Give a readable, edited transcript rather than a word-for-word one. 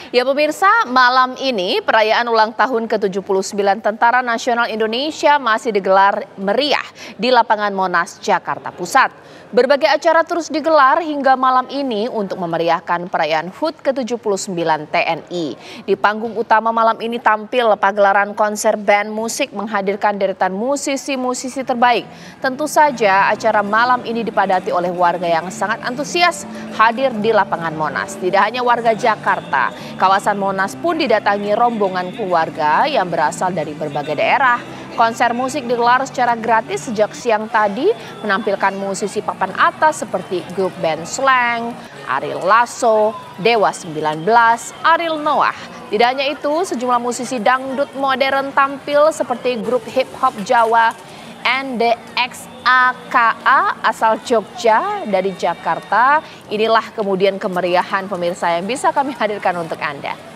Ya pemirsa, malam ini perayaan ulang tahun ke-79 Tentara Nasional Indonesia masih digelar meriah di lapangan Monas, Jakarta Pusat. Berbagai acara terus digelar hingga malam ini untuk memeriahkan perayaan HUT ke-79 TNI. Di panggung utama malam ini tampil pagelaran konser band musik menghadirkan deretan musisi-musisi terbaik. Tentu saja acara malam ini dipadati oleh warga yang sangat antusias hadir di lapangan Monas. Tidak hanya warga Jakarta, kawasan Monas pun didatangi rombongan keluarga yang berasal dari berbagai daerah. Konser musik digelar secara gratis sejak siang tadi, menampilkan musisi papan atas seperti grup band Slang, Ariel Lasso, Dewa 19, Ariel Noah. Tidak hanya itu, sejumlah musisi dangdut modern tampil seperti grup hip hop Jawa NDXAKA asal Jogja dari Jakarta. Inilah kemudian kemeriahan pemirsa yang bisa kami hadirkan untuk Anda.